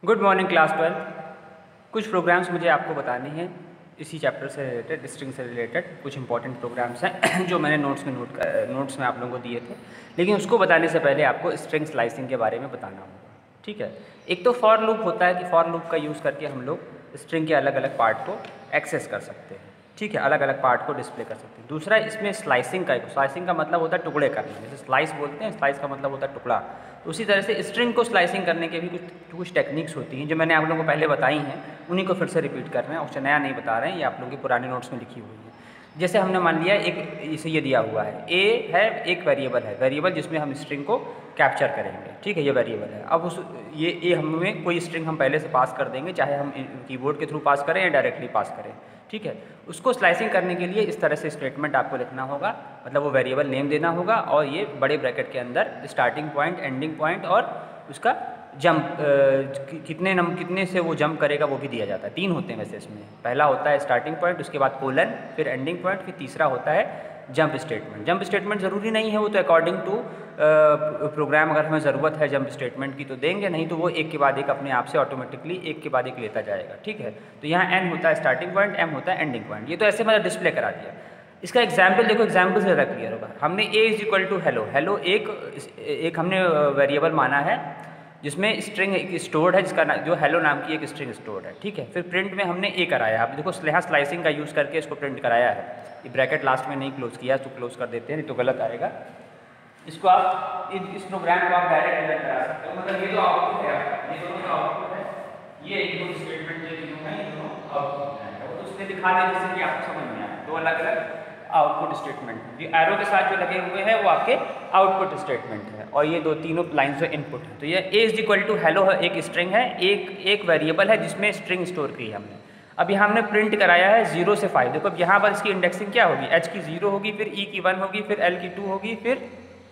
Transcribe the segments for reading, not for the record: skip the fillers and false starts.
Good morning class 12। कुछ programmes मुझे आपको बताने हैं इसी चैप्टर से रिलेटेड, स्ट्रिंग से रिलेटेड कुछ इंपॉर्टेंट प्रोग्राम्स हैं जो मैंने नोट्स में आप लोगों को दिए थे। लेकिन उसको बताने से पहले आपको स्ट्रिंग स्लाइसिंग के बारे में बताना होगा, ठीक है। एक तो फॉर लूप होता है कि फॉर लूप का यूज़ करके हम लोग स्ट्रिंग के अलग अलग पार्ट को एक्सेस कर सकते हैं, ठीक है, अलग अलग पार्ट को डिस्प्ले कर सकते हैं। दूसरा इसमें स्लाइसिंग का मतलब होता है टुकड़े करना, जैसे स्लाइस बोलते हैं, स्लाइस का मतलब होता है टुकड़ा। तो उसी तरह से स्ट्रिंग को स्लाइसिंग करने के भी कुछ टेक्निक्स होती हैं जो मैंने आप लोगों को पहले बताई हैं, उन्हीं को फिर से रिपीट कर रहे हैं, उससे नया नहीं बता रहे हैं, ये आप लोगों के पुराने नोट्स में लिखी हुई है। जैसे हमने मान लिया एक इसे ये दिया हुआ है, ए है, एक वेरिएबल जिसमें हम स्ट्रिंग को कैप्चर करेंगे, ठीक है, ये वेरिएबल है। अब उस ये हमें कोई स्ट्रिंग हम पहले से पास कर देंगे, चाहे हम कीबोर्ड के थ्रू पास करें या डायरेक्टली पास करें, ठीक है। उसको स्लाइसिंग करने के लिए इस तरह से स्टेटमेंट आपको लिखना होगा, मतलब वो वेरिएबल नेम देना होगा और ये बड़े ब्रैकेट के अंदर स्टार्टिंग पॉइंट, एंडिंग पॉइंट और उसका जंप कितने से वो जंप करेगा वो भी दिया जाता है। 3 होते हैं वैसे इसमें, पहला होता है स्टार्टिंग पॉइंट, उसके बाद कोलन, फिर एंडिंग पॉइंट, फिर तीसरा होता है जंप स्टेटमेंट। जंप स्टेटमेंट ज़रूरी नहीं है, वो तो अकॉर्डिंग टू प्रोग्राम, अगर हमें ज़रूरत है जंप स्टेटमेंट की तो देंगे, नहीं तो वो एक के बाद एक अपने आप से ऑटोमेटिकली एक के बाद एक लेता जाएगा, ठीक है। तो यहाँ एन होता है स्टार्टिंग पॉइंट, एम होता है एंडिंग पॉइंट। ये तो ऐसे मतलब डिस्प्ले करा दिया। इसका एग्जाम्पल देखो, एग्जाम्पल से ज़्यादा क्लियर होगा। हमने A is equal to hello, hello एक हमने वेरिएबल माना है जिसमें स्ट्रिंग स्टोर्ड है, जिसका जो हेलो नाम की एक स्ट्रिंग स्टोर्ड है, ठीक है। फिर प्रिंट में हमने ए कराया, आप देखो यहाँ स्लाइसिंग का यूज़ करके इसको प्रिंट कराया है। ये ब्रैकेट लास्ट में नहीं क्लोज किया, तो क्लोज कर देते हैं, नहीं तो गलत आएगा। इसको आप इस प्रोग्राम को आप डायरेक्ट रन करा सकते हो, मतलब ये तो आउटपुट है आपका, ये दोनों आउटपुट है, ये इनपुट स्टेटमेंट जो तीनों है, ये दोनों आउटपुट है। तो उसने दिखा दिया जिससे कि आपको समझ में आए, दो अलग अलग आउटपुट स्टेटमेंट। ये एरो के साथ जो लगे हुए हैं वो आपके आउटपुट स्टेटमेंट है, और ये दो तीनों लाइन्स जो इनपुट है। तो ये A is equal to hello है, एक स्ट्रिंग है, एक वेरिएबल है जिसमें स्ट्रिंग स्टोर की है हमने। अब यहाँ हमने प्रिंट कराया है 0 से 5। देखो अब यहाँ पर इसकी इंडेक्सिंग क्या होगी, एच की 0 होगी, फिर ई की 1 होगी, फिर एल की 2 होगी, फिर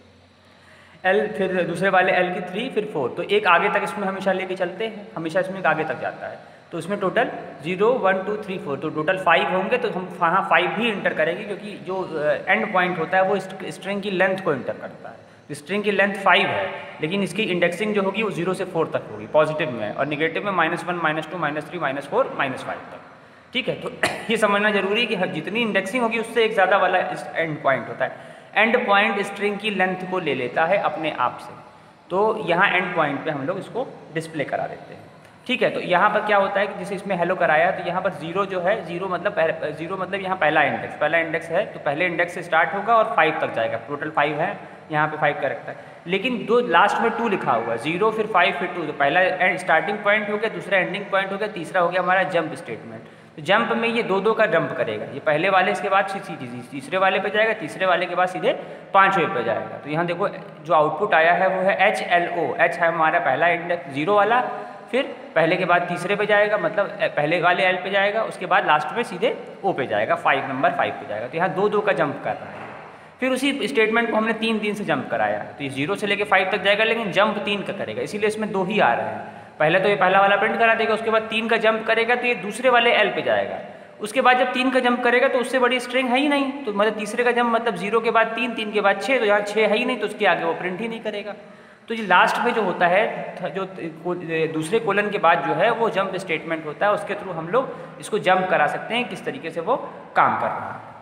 एल, फिर दूसरे वाले एल की 3, फिर 4। तो एक आगे तक इसमें हमेशा लेके चलते हैं, हमेशा इसमें एक आगे तक जाता है। तो इसमें टोटल 0 1 2 3 4, तो टोटल 5 होंगे। तो हम वहाँ 5 भी इंटर करेंगे, क्योंकि जो एंड पॉइंट होता है वो स्ट्रिंग की लेंथ को इंटर करता है। तो स्ट्रिंग की लेंथ 5 है, लेकिन इसकी इंडेक्सिंग जो होगी वो 0 से 4 तक होगी पॉजिटिव में, और निगेटिव में -1 -2 -3 -4 -5 तक, ठीक है। तो ये समझना जरूरी है कि जितनी इंडेक्सिंग होगी उससे एक ज़्यादा वाला एंड पॉइंट होता है। एंड पॉइंट स्ट्रिंग की लेंथ को ले लेता है अपने आप से, तो यहाँ एंड पॉइंट पे हम लोग इसको डिस्प्ले करा देते हैं, ठीक है। तो यहाँ पर क्या होता है कि जैसे इसमें हेलो कराया, तो यहाँ पर 0 जो है, 0 मतलब यहाँ पहला इंडेक्स है, तो पहले इंडेक्स से स्टार्ट होगा और 5 तक जाएगा। टोटल 5 है, यहाँ पे 5 करेक्ट है, लेकिन दो लास्ट में 2 लिखा हुआ है, 0 फिर 5 फिर 2। तो पहला स्टार्टिंग पॉइंट हो गया, दूसरा एंडिंग पॉइंट हो गया, तीसरा हो गया हमारा जंप स्टेटमेंट। तो जंप में ये दो का जंप करेगा, ये पहले वाले इसके बाद तीसरे वाले पे जाएगा, तीसरे वाले के बाद सीधे 5वें पे जाएगा। तो यहाँ देखो जो आउटपुट आया है वो है HLO, H है हमारा पहला इंडेक्स 0 वाला, फिर पहले के बाद तीसरे पे जाएगा, मतलब पहले वाले L पे जाएगा, उसके बाद लास्ट में सीधे O पे जाएगा, नंबर 5 पे जाएगा। तो यहाँ दो का जंप कर रहा है। फिर उसी स्टेटमेंट को हमने 3 से जंप कराया, तो ये 0 से लेके 5 तक जाएगा, लेकिन जंप 3 का करेगा, इसीलिए इसमें 2 ही आ रहे हैं। पहले तो ये पहला वाला प्रिंट करा देगा, उसके बाद 3 का जंप करेगा, तो ये दूसरे वाले L पे जाएगा। उसके बाद जब 3 का जंप करेगा तो उससे बड़ी स्ट्रिंग है ही नहीं, तो मतलब तीसरे का जंप मतलब 0 के बाद 3, 3 के बाद 6, तो यहाँ 6 है ही नहीं, तो उसके आगे वो प्रिंट ही नहीं करेगा। तो ये लास्ट में जो होता है, जो दूसरे कोलन के बाद जो है वो जंप स्टेटमेंट होता है, उसके थ्रू हम लोग इसको जंप करा सकते हैं, किस तरीके से वो काम कर रहा है।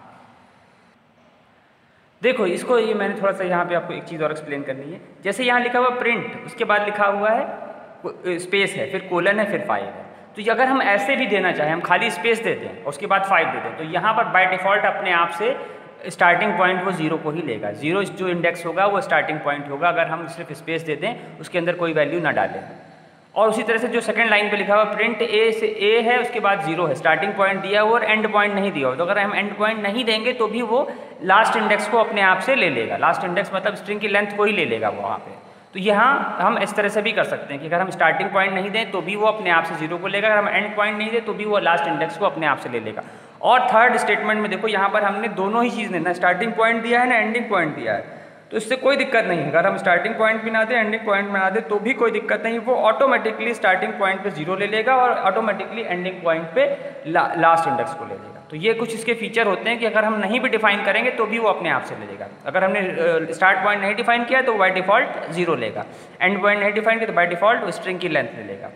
देखो इसको, ये मैंने थोड़ा सा यहाँ पे आपको एक चीज़ और एक्सप्लेन करनी है। जैसे यहाँ लिखा हुआ प्रिंट, उसके बाद लिखा हुआ है स्पेस है, फिर कोलन है, फिर 5 है। तो अगर हम ऐसे भी देना चाहें, हम खाली स्पेस दे दें और उसके बाद 5 दे दें, तो यहाँ पर बाय डिफ़ॉल्ट अपने आप से स्टार्टिंग पॉइंट वो 0 को ही लेगा। 0 जो इंडेक्स होगा वो स्टार्टिंग पॉइंट होगा, अगर हम सिर्फ स्पेस दे दें, उसके अंदर कोई वैल्यू ना डालें। और उसी तरह से जो सेकंड लाइन पे लिखा हुआ प्रिंट ए से ए है, उसके बाद 0 है, स्टार्टिंग पॉइंट दिया हुआ और एंड पॉइंट नहीं दिया हुआ, तो अगर हम एंड पॉइंट नहीं देंगे तो भी वो लास्ट इंडेक्स को अपने आप से ले लेगा। लास्ट इंडेक्स मतलब स्ट्रिंग की लेंथ को ही ले लेगा वो वहाँ पे। तो यहाँ हम इस तरह से भी कर सकते हैं कि अगर हम स्टार्टिंग पॉइंट नहीं दें तो भी वो अपने आप से 0 को लेगा, अगर हम एंड पॉइंट नहीं दें तो भी वो लास्ट इंडेक्स को अपने आप से ले लेगा। और थर्ड स्टेटमेंट में देखो, यहाँ पर हमने दोनों ही चीज़ ना स्टार्टिंग पॉइंट दिया है ना एंडिंग पॉइंट दिया है, तो इससे कोई दिक्कत नहीं है। अगर हम स्टार्टिंग पॉइंट भी ना दें, एंडिंग पॉइंट में ना दें, तो भी कोई दिक्कत नहीं, वो ऑटोमेटिकली स्टार्टिंग पॉइंट पे 0 ले लेगा और ऑटोमेटिकली एंडिंग पॉइंट पे लास्ट इंडेक्स को ले लेगा। तो ये कुछ इसके फीचर होते हैं कि अगर हम नहीं भी डिफाइन करेंगे तो भी वो अपने आप से ले लेगा। अगर हमने स्टार्ट पॉइंट नहीं डिफाइन किया तो बाय डिफ़ॉल्ट 0 लेगा, एंड पॉइंट नहीं डिफाइन किया तो बाय डिफ़ॉल्ट वो स्ट्रिंग की लेंथ ले लेगा।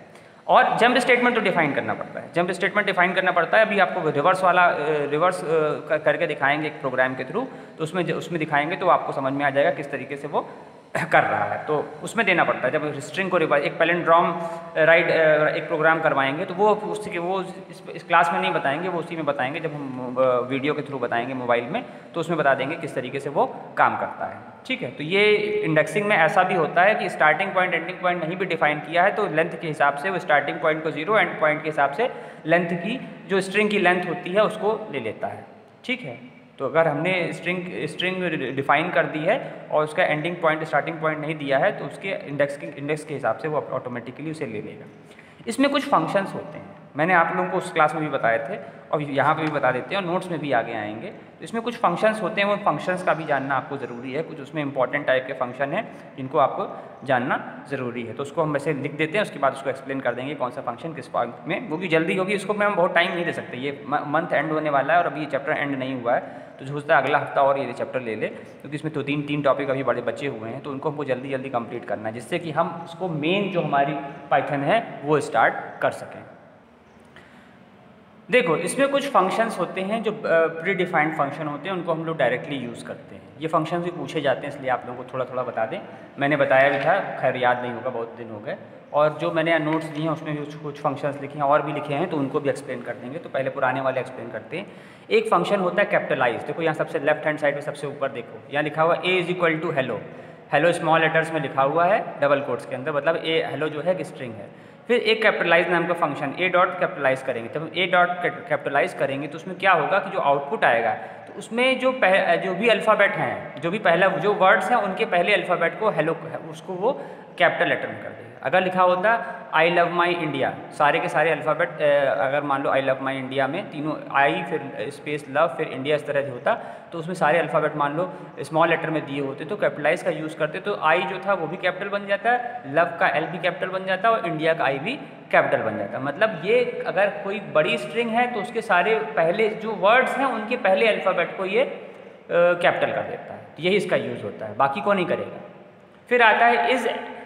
और जंप स्टेटमेंट तो डिफाइन करना पड़ता है, जंप स्टेटमेंट डिफाइन करना पड़ता है। अभी आपको रिवर्स वाला करके दिखाएंगे एक प्रोग्राम के थ्रू, तो उसमें दिखाएंगे तो आपको समझ में आ जाएगा किस तरीके से वो कर रहा है। तो उसमें देना पड़ता है, जब स्ट्रिंग को एक पैलिंड्रोम राइट एक प्रोग्राम करवाएंगे तो वो इस क्लास में नहीं बताएंगे, वो उसी में बताएंगे जब हम वीडियो के थ्रू बताएंगे मोबाइल में, तो उसमें बता देंगे किस तरीके से वो काम करता है। ठीक है, तो ये इंडेक्सिंग में ऐसा भी होता है कि स्टार्टिंग पॉइंट एंडिंग पॉइंट नहीं भी डिफाइन किया है तो लेंथ के हिसाब से वो स्टार्टिंग पॉइंट को 0, एंड पॉइंट के हिसाब से लेंथ की जो स्ट्रिंग की लेंथ होती है उसको ले लेता है। ठीक है, तो अगर हमने स्ट्रिंग डिफाइन कर दी है और उसका एंडिंग पॉइंट स्टार्टिंग पॉइंट नहीं दिया है तो उसके इंडेक्स के हिसाब से वो ऑटोमेटिकली उसे ले लेगा। इसमें कुछ फंक्शंस होते हैं, मैंने आप लोगों को उस क्लास में भी बताए थे और यहाँ पे भी बता देते हैं और नोट्स में भी आगे आएंगे। तो इसमें कुछ फंक्शंस होते हैं, वो फंक्शंस का भी जानना आपको ज़रूरी है। कुछ उसमें इंपॉर्टेंट टाइप के फंक्शन हैं जिनको आपको जानना ज़रूरी है, तो उसको हम वैसे लिख देते हैं, उसके बाद उसको एक्सप्लेन कर देंगे कौन सा फंक्शन किस पार्ट में, वो भी जल्दी होगी, इसको मैं हम बहुत टाइम नहीं दे सकते। ये मंथ एंड होने वाला है और अभी ये चैप्टर एंड नहीं हुआ है, तो जो होता है अगला हफ्ता और ये चैप्टर ले ले, क्योंकि इसमें तो तीन टॉपिक अभी बड़े बचे हुए हैं, तो उनको हमको जल्दी जल्दी कंप्लीट करना है जिससे कि हम उसको मेन जो हमारी पाइथन है वो स्टार्ट कर सकें। देखो, इसमें कुछ फंक्शंस होते हैं जो प्री डिफाइंड फंक्शन होते हैं, उनको हम लोग डायरेक्टली यूज़ करते हैं। ये फंक्शंस भी पूछे जाते हैं, इसलिए आप लोगों को थोड़ा थोड़ा बता दें। मैंने बताया भी था, खैर याद नहीं होगा, बहुत दिन हो गए। और जो मैंने नोट्स दिए हैं उसमें भी कुछ फंक्शंस लिखे हैं और भी लिखे हैं, तो उनको भी एक्सप्लेन कर देंगे। तो पहले पुराने वाले एक्सप्लेन करते हैं। एक फंक्शन होता है कैपिटलाइज। देखो यहाँ सबसे लेफ्ट हैंड साइड में सबसे ऊपर देखो, यहाँ लिखा हुआ a = hello. Hello small letters में लिखा हुआ है डबल कोट्स के अंदर, मतलब ए हेलो जो है एक स्ट्रिंग है। फिर एक कैपिटलाइज नाम का फंक्शन a डॉट कैपिटलाइज करेंगे, तब a डॉट कैपिटलाइज करेंगे तो उसमें क्या होगा कि जो आउटपुट आएगा तो उसमें जो भी अल्फ़ाबेट हैं, जो भी पहला जो वर्ड्स हैं उनके पहले अल्फ़ाबेट को हेलो उसको वो कैपिटल लेटर में कर देगा। अगर लिखा होता आई लव माई इंडिया, सारे के सारे अल्फ़ाबेट अगर मान लो आई लव माई इंडिया में तीनों आई फिर स्पेस लव फिर इंडिया इस तरह से होता, तो उसमें सारे अल्फ़ाबेट मान लो स्मॉल लेटर में दिए होते तो कैपिटलाइज का यूज़ करते, तो आई जो था वो भी कैपिटल बन जाता है, लव का एल भी कैपिटल बन जाता है और इंडिया का आई भी कैपिटल बन जाता है। मतलब ये अगर कोई बड़ी स्ट्रिंग है तो उसके सारे पहले जो वर्ड्स हैं उनके पहले अल्फ़ाबेट को ये कैपिटल कर देता है, यही इसका यूज़ होता है, बाकी को नहीं करेगा। फिर आता है इज़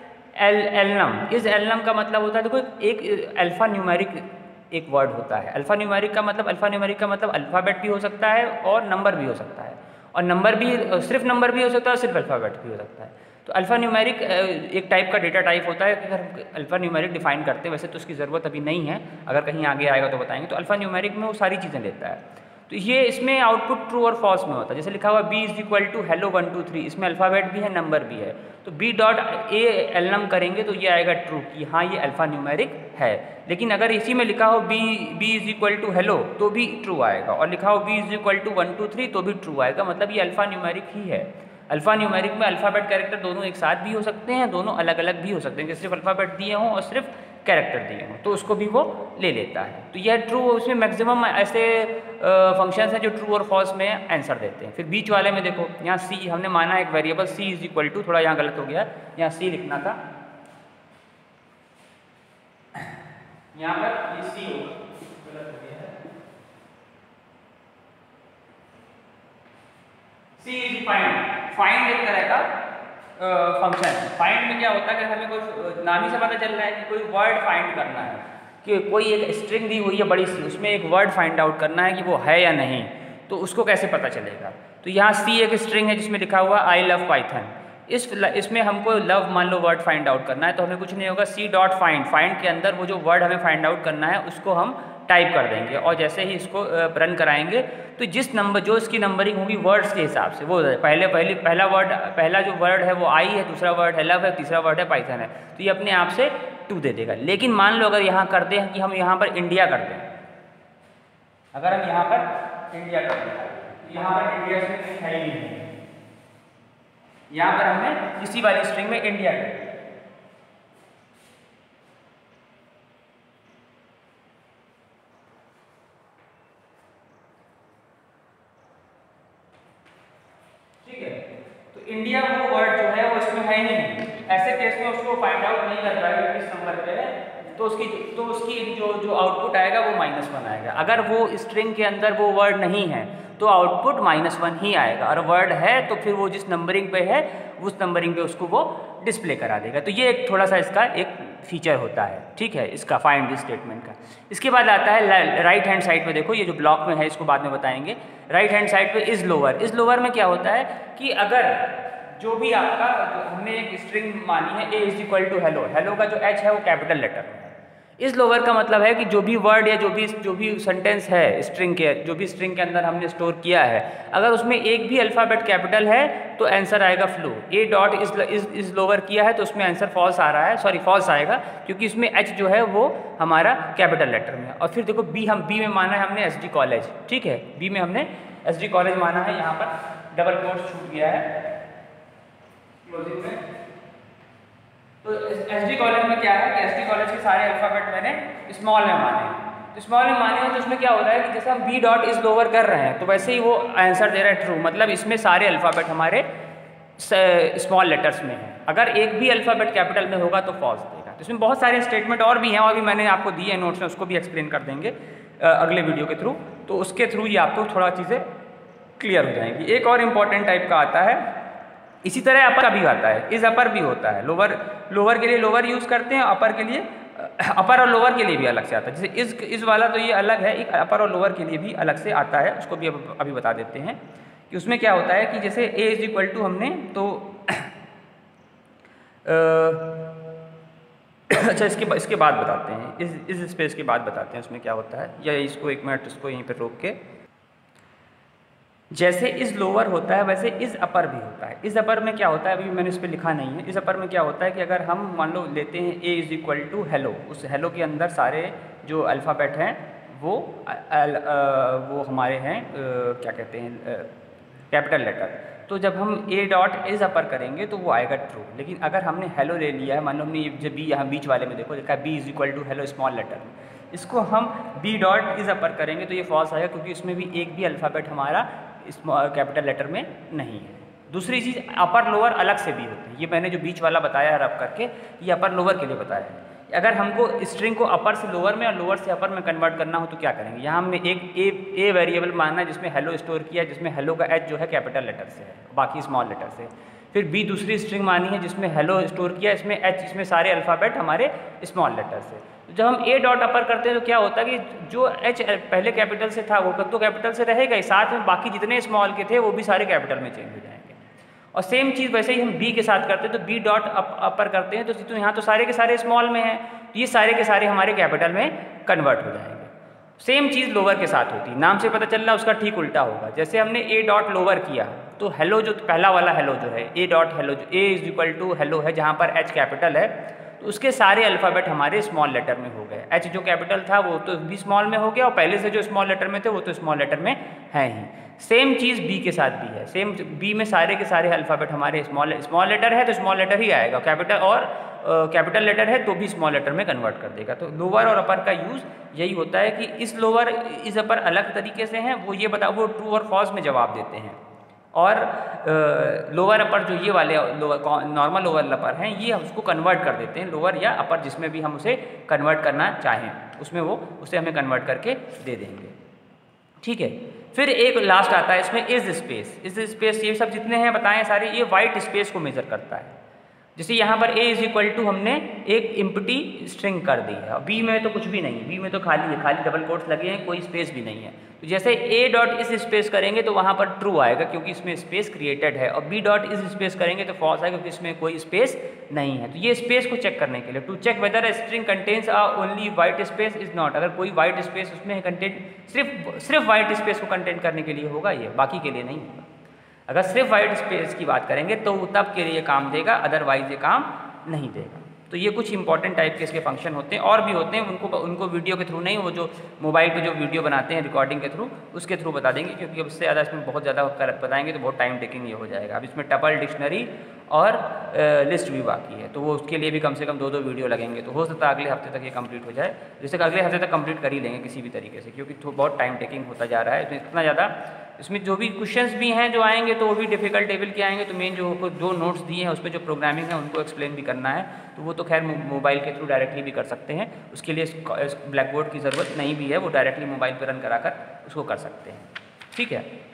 एलनम। इज़ एलनम का मतलब होता है, देखो एक अल्फ़ा न्यूमेरिक एक वर्ड होता है। अल्फ़ा न्यूमेरिक का मतलब अल्फ़ाबेट भी हो सकता है और नंबर भी हो सकता है, और नंबर भी सिर्फ नंबर भी हो सकता है और सिर्फ अल्फ़ाबेट भी हो सकता है। तो अल्फ़ा न्यूमेरिक एक टाइप का डेटा टाइप होता है। अगर हम अल्फ़ा न्यूमेरिक डिफाइन करते हैं, वैसे तो उसकी ज़रूरत अभी नहीं है, अगर कहीं आगे आएगा तो बताएंगे। तो अल्फ़ा न्यूमेरिक में वो सारी चीज़ें लेता है। तो ये इसमें आउटपुट ट्रू और फॉल्स में होता है। जैसे लिखा हुआ b = हेलो 1 2 3, इसमें अल्फ़ाबेट भी है नंबर भी है, तो b डॉट a एलनम करेंगे तो ये आएगा ट्रू कि हाँ ये अल्फ़ा न्यूमेरिक है। लेकिन अगर इसी में लिखा हो b = हेलो तो भी ट्रू आएगा, और लिखा हो b = 1 2 3 तो भी ट्रू आएगा, मतलब ये अल्फ़ा न्यूमेरिक ही है। अल्फ़ा न्यूमेरिक में अल्फ़ाबेट कैरेक्टर दोनों एक साथ भी हो सकते हैं, दोनों अलग अलग भी हो सकते हैं, जैसे सिर्फ अल्फ़ाबेट दिए हों और सिर्फ कैरेक्टर दिए हों, तो उसको भी वो ले लेता है। तो यह ट्रू, उसमें मैक्सिमम ऐसे फंक्शंस हैं जो ट्रू और फॉल्स में आंसर देते हैं। फिर बीच वाले में देखो, यहाँ c हमने माना एक वेरिएबल c = थोड़ा यहाँ गलत हो गया, यहाँ c लिखना था, यहाँ पर ये c होगा, गलत हो गया है। c इज फाइंड एक तरह का फंक्शन है। फाइंड में क्या होता है कि हमें कोई नाम ही से पता चल रहा है कि कोई वर्ड फाइंड करना है, कि कोई एक स्ट्रिंग दी हुई है बड़ी सी, उसमें एक वर्ड फाइंड आउट करना है कि वो है या नहीं, तो उसको कैसे पता चलेगा। तो यहाँ सी एक स्ट्रिंग है जिसमें लिखा हुआ आई लव पाइथन, इसमें हमको लव मान लो वर्ड फाइंड आउट करना है, तो हमें कुछ नहीं होगा, सी डॉट फाइंड के अंदर वो जो वर्ड हमें फाइंड आउट करना है उसको हम टाइप कर देंगे, और जैसे ही इसको रन कराएंगे तो जो इसकी नंबरिंग होगी वर्ड्स के हिसाब से वो पहला जो वर्ड है वो आई है, दूसरा वर्ड है लव है, तीसरा वर्ड है पाइथन है, तो ये अपने आप से 2 दे देगा। लेकिन मान लो अगर यहाँ कर दें कि हम यहाँ पर इंडिया कर दें, अगर हम यहाँ पर इंडिया कर दें, यहाँ पर इंडिया से कहीं है ही नहीं, यहाँ पर हमने इसी वाली स्ट्रिंग में इंडिया कर दिया, ठीक है। तो इंडिया वो वर्ड जो है वो इसमें है ही नहीं, ऐसे केस में उसको फाइंड आउट नहीं कर पाएगा किस नंबर पे है, तो उसकी जो आउटपुट आएगा वो -1 आएगा। अगर वो स्ट्रिंग के अंदर वो वर्ड नहीं है तो आउटपुट -1 ही आएगा, और वर्ड है तो फिर वो जिस नंबरिंग पे है उस नंबरिंग पे उसको वो डिस्प्ले करा देगा। तो ये एक थोड़ा सा इसका एक फीचर होता है, ठीक है, इसका फाइंड दिस स्टेटमेंट का। इसके बाद आता है राइट हैंड साइड में, देखो ये जो ब्लॉक में है इसको बाद में बताएंगे। राइट हैंड साइड पे इज लोअर, इज लोअर में क्या होता है कि अगर जो भी आपका हमने एक स्ट्रिंग मानी है A is equal to hello, hello का जो एच है वो कैपिटल लेटर में है। इस लोअर का मतलब है कि जो भी वर्ड या जो भी सेंटेंस है स्ट्रिंग के, जो भी स्ट्रिंग के अंदर हमने स्टोर किया है, अगर उसमें एक भी अल्फ़ाबेट कैपिटल है तो आंसर आएगा flow. A dot is lower किया है तो उसमें आंसर फॉल्स आ रहा है, सॉरी फॉल्स आएगा, क्योंकि इसमें एच जो है वो हमारा कैपिटल लेटर में है। और फिर देखो बी, हम बी में माना है हमने एस डी कॉलेज, ठीक है, बी में हमने एस डी कॉलेज माना है, यहाँ पर डबल कोट्स छूट गया है क्लोजिंग में। तो एसडी कॉलेज में क्या है कि एसडी कॉलेज के सारे अल्फ़ाबेट मैंने स्मॉल में माने, तो स्मॉल में माने हैं तो उसमें क्या होता है कि जैसे हम बी डॉट इज लोअर कर रहे हैं तो वैसे ही वो आंसर दे रहा है ट्रू, मतलब इसमें सारे अल्फ़ाबेट हमारे स्मॉल लेटर्स में है। अगर एक भी अल्फ़ाबेट कैपिटल में होगा तो फॉल्स देगा। तो इसमें बहुत सारे स्टेटमेंट और भी हैं, और भी मैंने आपको दिए हैं नोट्स में, उसको भी एक्सप्लेन कर देंगे अगले वीडियो के थ्रू, तो उसके थ्रू ये आपको थोड़ा चीज़ें क्लियर हो जाएंगी। एक और इम्पॉर्टेंट टाइप का आता है, इसी तरह अपर का भी आता है, इज अपर भी होता है। लोअर के लिए लोअर यूज़ करते हैं, अपर के लिए अपर और लोअर के लिए भी अलग से आता है। जैसे इज वाला तो ये अलग है, एक अपर और लोअर के लिए भी अलग से आता है, उसको भी अभी बता देते हैं कि उसमें क्या होता है कि जैसे ए इज इक्वल टू हमने तो अच्छा इसके बाद बताते हैं, इस स्पेस के बाद बताते हैं उसमें क्या होता है, या इसको एक मिनट इसको यहीं पर रोक के, जैसे इज लोअर होता है वैसे इज अपर भी होता है। इज अपर में क्या होता है, अभी मैंने इस पर लिखा नहीं है। इज अपर में क्या होता है कि अगर हम मान लो लेते हैं A is equal to hello, उस हेलो के अंदर सारे जो अल्फ़ाबेट हैं वो हमारे हैं क्या कहते हैं कैपिटल लेटर, तो जब हम ए डॉट इज अपर करेंगे तो वो आएगा ट्रू। लेकिन अगर हमने हेलो ले लिया है, मान लो हमने जब बी यहाँ बीच वाले में देखो लिखा है B is equal to hello small letter में, इसको हम बी डॉट इज अपर करेंगे तो ये फॉल्स आएगा, क्योंकि इसमें भी एक भी अल्फ़ाबेट हमारा कैपिटल लेटर में नहीं है। दूसरी चीज़ अपर लोअर अलग से भी होते हैं, ये मैंने जो बीच वाला बताया रब करके, ये अपर लोअर के लिए बताया है। अगर हमको स्ट्रिंग को अपर से लोअर में और लोअर से अपर में कन्वर्ट करना हो तो क्या करेंगे, यहाँ हमने एक ए वेरिएबल मानना है जिसमें हेलो स्टोर किया है, जिसमें हेलो का एच जो है कैपिटल लेटर से है, बाकी स्मॉल लेटर से। फिर बी दूसरी स्ट्रिंग मानी है जिसमें हेलो स्टोर किया, इसमें एच, इसमें सारे अल्फ़ाबेट हमारे स्मॉल लेटर से। जब हम ए डॉट अपर करते हैं तो क्या होता है कि जो एच पहले कैपिटल से था वो तो कैपिटल से रहेगा ही, साथ में बाकी जितने स्मॉल के थे वो भी सारे कैपिटल में चेंज हो जाएंगे। और सेम चीज़ वैसे ही हम बी के साथ करते हैं, तो बी डॉट अपर करते हैं तो यहाँ तो सारे के सारे स्मॉल में हैं, तो ये सारे के सारे हमारे कैपिटल में कन्वर्ट हो जाएंगे। सेम चीज़ लोअर के साथ होती है, नाम से पता चल रहा है उसका ठीक उल्टा होगा। जैसे हमने ए डॉट लोअर किया तो हेलो जो पहला वाला हेलो जो है ए डॉट हेलो, जो A is equal to hello है जहाँ पर एच कैपिटल है, तो उसके सारे अल्फ़ाबेट हमारे स्मॉल लेटर में हो गए। एच जो कैपिटल था वो तो भी स्मॉल में हो गया, और पहले से जो स्मॉल लेटर में थे वो तो स्मॉल लेटर में है ही। सेम चीज़ बी के साथ भी है, सेम बी में सारे के सारे अल्फ़ाबेट हमारे स्मॉल लेटर है तो स्मॉल लेटर ही आएगा, कैपिटल और कैपिटल लेटर है तो भी स्मॉल लेटर में कन्वर्ट कर देगा। तो लोअर और अपर का यूज़ यही होता है कि इस लोअर इस अपर अलग तरीके से हैं, वो ट्रू और फॉल्स में जवाब देते हैं, और लोअर अपर जो ये वाले नॉर्मल लोअर अपर हैं ये उसको कन्वर्ट कर देते हैं, लोअर या अपर जिसमें भी हम उसे कन्वर्ट करना चाहें उसमें वो उसे हमें कन्वर्ट करके दे देंगे, ठीक है। फिर एक लास्ट आता है इसमें इज स्पेस, ये सब जितने हैं बताएं सारे, ये वाइट स्पेस को मेजर करता है। जैसे यहाँ पर a इज इक्वल टू हमने एक इम्प्टी स्ट्रिंग कर दी है, बी में तो कुछ भी नहीं है, बी में तो खाली है, खाली डबल कोट्स लगे हैं, कोई स्पेस भी नहीं है। तो जैसे a डॉट इस स्पेस करेंगे तो वहाँ पर ट्रू आएगा क्योंकि इसमें स्पेस क्रिएटेड है, और b डॉट इस स्पेस करेंगे तो फॉल्स आएगा क्योंकि इसमें कोई स्पेस नहीं है। तो ये स्पेस को चेक करने के लिए, to check whether a string contains a only white space is not, अगर कोई वाइट स्पेस उसमें कंटेंट सिर्फ वाइट स्पेस को कंटेंट करने के लिए होगा, ये बाकी के लिए नहीं होगा। अगर सिर्फ वाइट स्पेस की बात करेंगे तो तब के लिए काम देगा, अदरवाइज ये काम नहीं देगा। तो ये कुछ इंपॉर्टेंट टाइप के इसके फंक्शन होते हैं, और भी होते हैं, उनको वीडियो के थ्रू नहीं, वो जो मोबाइल पे जो वीडियो बनाते हैं रिकॉर्डिंग के थ्रू उसके थ्रू बता देंगे, क्योंकि अब इससे ज़्यादा इसमें बहुत ज़्यादा बताएंगे तो बहुत टाइम टेकिंग ये हो जाएगा। अब इसमें टपल, डिक्शनरी और लिस्ट भी बाकी है, तो वो उसके लिए भी कम से कम 2 वीडियो लगेंगे। तो हो सकता है अगले हफ्ते तक ये कंप्लीट हो जाए, जैसे अगले हफ्ते तक कंप्लीट कर ही लेंगे किसी भी तरीके से, क्योंकि बहुत टाइम टेकिंग होता जा रहा है। तो इतना ज़्यादा इसमें जो भी क्वेश्चंस भी हैं जो आएंगे तो वो भी डिफिकल्ट लेवल के आएंगे, तो मेन जो नोट्स दिए हैं उस पर जो प्रोग्रामिंग है उनको एक्सप्लेन भी करना है, तो वो तो खैर मोबाइल के थ्रू डायरेक्टली भी कर सकते हैं, उसके लिए ब्लैक बोर्ड की ज़रूरत नहीं भी है, वो डायरेक्टली मोबाइल पर रन कराकर उसको कर सकते हैं, ठीक है।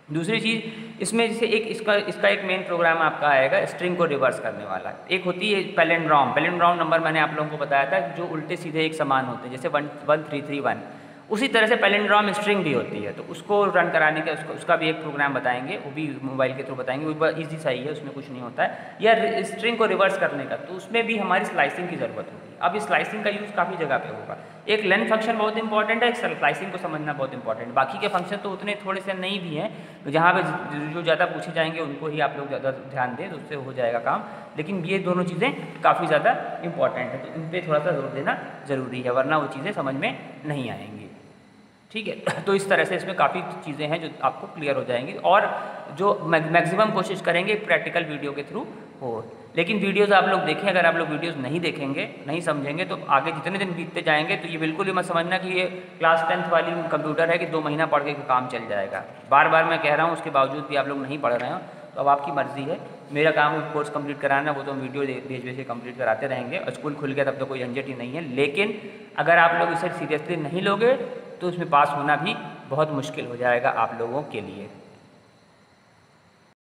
दूसरी चीज़ इसमें जैसे एक इसका एक मेन प्रोग्राम आपका आएगा स्ट्रिंग को रिवर्स करने वाला। एक होती है पैलिंड्रोम नंबर, मैंने आप लोगों को बताया था जो उल्टे सीधे एक समान होते हैं, जैसे 11331। उसी तरह से पैलिंड्रोम स्ट्रिंग भी होती है, तो उसको रन कराने का उसका भी एक प्रोग्राम बताएंगे, वो भी मोबाइल के थ्रू बताएंगे, वो ईजी सा ही है, उसमें कुछ नहीं होता है। या स्ट्रिंग को रिवर्स करने का, तो उसमें भी हमारी स्लाइसिंग की ज़रूरत होगी। अब इस स्लाइसिंग का यूज़ काफ़ी जगह पे होगा। एक लेन फंक्शन बहुत इंपॉर्टेंट है, एक स्लाइसिंग को समझना बहुत इंपॉर्टेंट है। बाकी के फंक्शन तो उतने थोड़े से नहीं भी हैं, तो जहाँ पे जो ज़्यादा पूछे जाएंगे उनको ही आप लोग ज़्यादा ध्यान दें, तो उससे हो जाएगा काम। लेकिन ये दोनों चीज़ें काफ़ी ज़्यादा इंपॉर्टेंट है, तो इन पर थोड़ा सा जोर देना ज़रूरी है, वरना वो चीज़ें समझ में नहीं आएंगी। ठीक है, तो इस तरह से इसमें काफ़ी चीज़ें हैं जो आपको क्लियर हो जाएंगी, और जो मैक्सिमम कोशिश करेंगे प्रैक्टिकल वीडियो के थ्रू हो। लेकिन वीडियोस आप लोग देखें, अगर आप लोग वीडियोस नहीं देखेंगे, नहीं समझेंगे, तो आगे जितने दिन बीतते जाएंगे तो ये बिल्कुल ही मत समझना कि ये क्लास 10th वाली कंप्यूटर है कि 2 महीना पढ़ के काम चल जाएगा। बार बार मैं कह रहा हूँ, उसके बावजूद भी आप लोग नहीं पढ़ रहे हो, तो अब आपकी मर्ज़ी है। मेरा काम है कोर्स कंप्लीट कराना, वो तो हम वीडियो भेज भेज के कंप्लीट कराते रहेंगे, और स्कूल खुल गया तब तो कोई झंझट ही नहीं है। लेकिन अगर आप लोग इसे सीरियसली नहीं लोगे तो उसमें पास होना भी बहुत मुश्किल हो जाएगा आप लोगों के लिए।